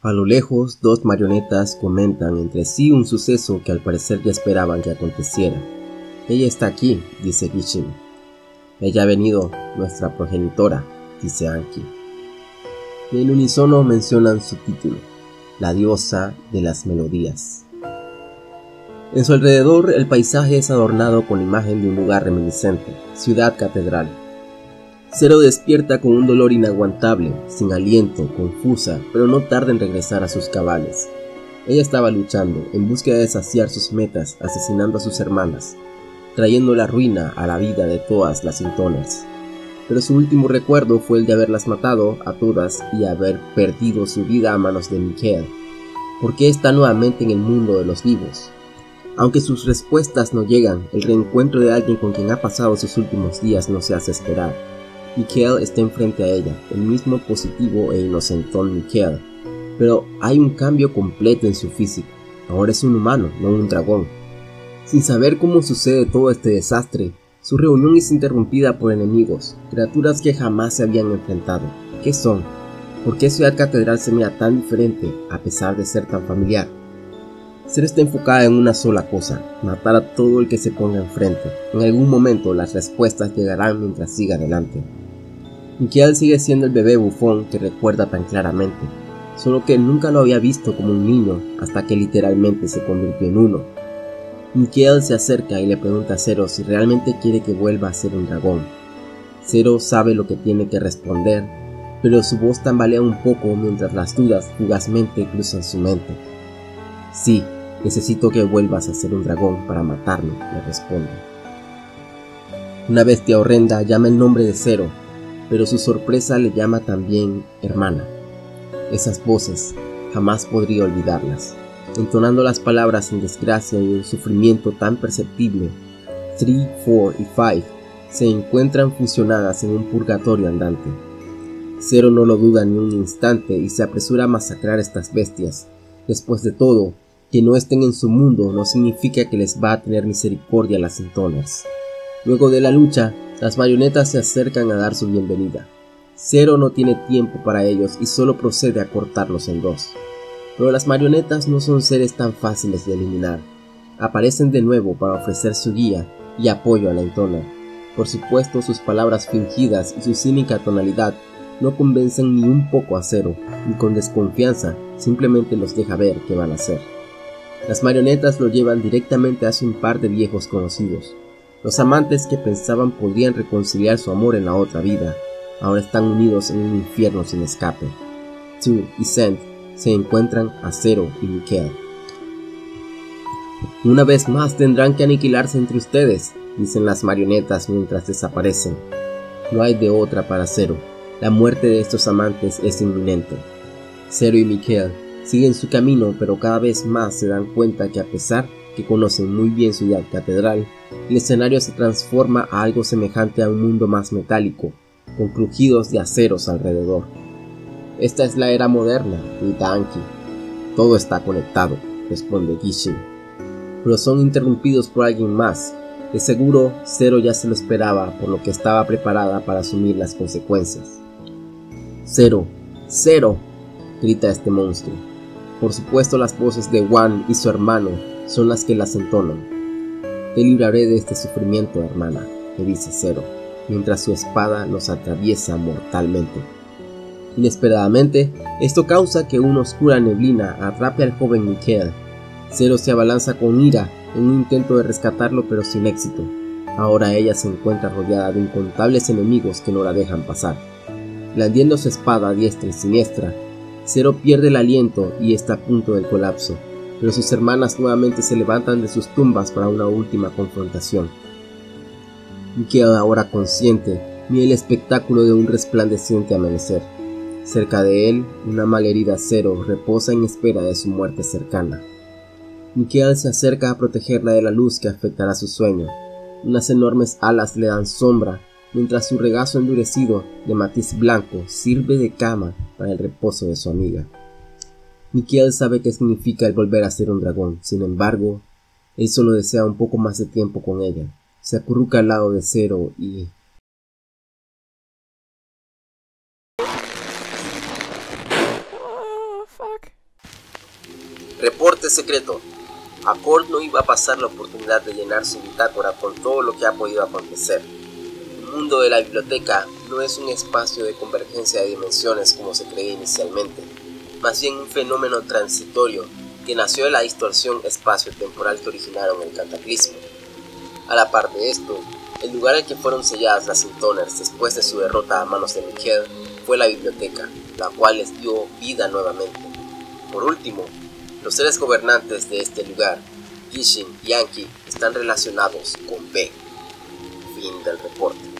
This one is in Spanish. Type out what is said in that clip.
A lo lejos, dos marionetas comentan entre sí un suceso que al parecer ya esperaban que aconteciera. Ella está aquí, dice Gishin. Ella ha venido, nuestra progenitora, dice Anki. Y en unísono mencionan su título, la diosa de las melodías. En su alrededor el paisaje es adornado con la imagen de un lugar reminiscente, Ciudad Catedral. Zero despierta con un dolor inaguantable, sin aliento, confusa, pero no tarda en regresar a sus cabales. Ella estaba luchando, en búsqueda de saciar sus metas, asesinando a sus hermanas, trayendo la ruina a la vida de todas las Intoners. Pero su último recuerdo fue el de haberlas matado a todas y haber perdido su vida a manos de Mikael. ¿Por qué está nuevamente en el mundo de los vivos? Aunque sus respuestas no llegan, el reencuentro de alguien con quien ha pasado sus últimos días no se hace esperar. Mikael está enfrente a ella, el mismo positivo e inocentón Mikael, pero hay un cambio completo en su físico. Ahora es un humano, no un dragón. Sin saber cómo sucede todo este desastre, su reunión es interrumpida por enemigos, criaturas que jamás se habían enfrentado. ¿Qué son? ¿Por qué Ciudad Catedral se mira tan diferente a pesar de ser tan familiar? Zero está enfocada en una sola cosa, matar a todo el que se ponga enfrente. En algún momento las respuestas llegarán mientras siga adelante. Mikael sigue siendo el bebé bufón que recuerda tan claramente, solo que nunca lo había visto como un niño hasta que literalmente se convirtió en uno. Mikael se acerca y le pregunta a Zero si realmente quiere que vuelva a ser un dragón. Zero sabe lo que tiene que responder, pero su voz tambalea un poco mientras las dudas fugazmente cruzan su mente. Sí, necesito que vuelvas a ser un dragón para matarme, le responde. Una bestia horrenda llama el nombre de Zero, pero su sorpresa le llama también hermana. Esas voces, jamás podría olvidarlas. Entonando las palabras sin desgracia y un sufrimiento tan perceptible, 3, 4 y 5 se encuentran fusionadas en un purgatorio andante. Zero no lo duda ni un instante y se apresura a masacrar estas bestias. Después de todo, que no estén en su mundo no significa que les va a tener misericordia a las Intoners. Luego de la lucha, las marionetas se acercan a dar su bienvenida. Zero no tiene tiempo para ellos y solo procede a cortarlos en dos. Pero las marionetas no son seres tan fáciles de eliminar. Aparecen de nuevo para ofrecer su guía y apoyo a la Intoner. Por supuesto, sus palabras fingidas y su cínica tonalidad no convencen ni un poco a Zero, y con desconfianza simplemente los deja ver qué van a hacer. Las marionetas lo llevan directamente hacia un par de viejos conocidos. Los amantes que pensaban podrían reconciliar su amor en la otra vida, ahora están unidos en un infierno sin escape. Tu y Zend se encuentran a Zero y Mikael. Una vez más tendrán que aniquilarse entre ustedes, dicen las marionetas mientras desaparecen. No hay de otra para Zero. La muerte de estos amantes es inminente. Zero y Mikael siguen su camino, pero cada vez más se dan cuenta que a pesar que conocen muy bien Ciudad Catedral, el escenario se transforma a algo semejante a un mundo más metálico, con crujidos de aceros alrededor. Esta es la era moderna, grita Anki. Todo está conectado, responde Gishin. Pero son interrumpidos por alguien más. De seguro, Zero ya se lo esperaba, por lo que estaba preparada para asumir las consecuencias. Zero, Zero, grita este monstruo. Por supuesto, las voces de Wan y su hermano son las que las entonan. Te libraré de este sufrimiento, hermana, le dice Zero, mientras su espada los atraviesa mortalmente. Inesperadamente, esto causa que una oscura neblina atrape al joven Mikael. Zero se abalanza con ira en un intento de rescatarlo, pero sin éxito. Ahora ella se encuentra rodeada de incontables enemigos que no la dejan pasar. Blandiendo su espada a diestra y siniestra, Zero pierde el aliento y está a punto del colapso, pero sus hermanas nuevamente se levantan de sus tumbas para una última confrontación. Mikael, ahora consciente, mira el espectáculo de un resplandeciente amanecer. Cerca de él, una malherida Zero reposa en espera de su muerte cercana. Mikael se acerca a protegerla de la luz que afectará su sueño. Unas enormes alas le dan sombra, mientras su regazo endurecido de matiz blanco sirve de cama para el reposo de su amiga. Mikael sabe qué significa el volver a ser un dragón, sin embargo, él solo desea un poco más de tiempo con ella. Se acurruca al lado de Zero y... Oh, fuck. Reporte secreto. Accord no iba a pasar la oportunidad de llenar su bitácora con todo lo que ha podido acontecer. El mundo de la biblioteca no es un espacio de convergencia de dimensiones como se creía inicialmente, más bien un fenómeno transitorio que nació de la distorsión espacio-temporal que originaron el cataclismo. A la par de esto, el lugar en que fueron selladas las Intoners después de su derrota a manos de Mikhail fue la biblioteca, la cual les dio vida nuevamente. Por último, los seres gobernantes de este lugar, Gishin y Anki, están relacionados con B. Fin del reporte.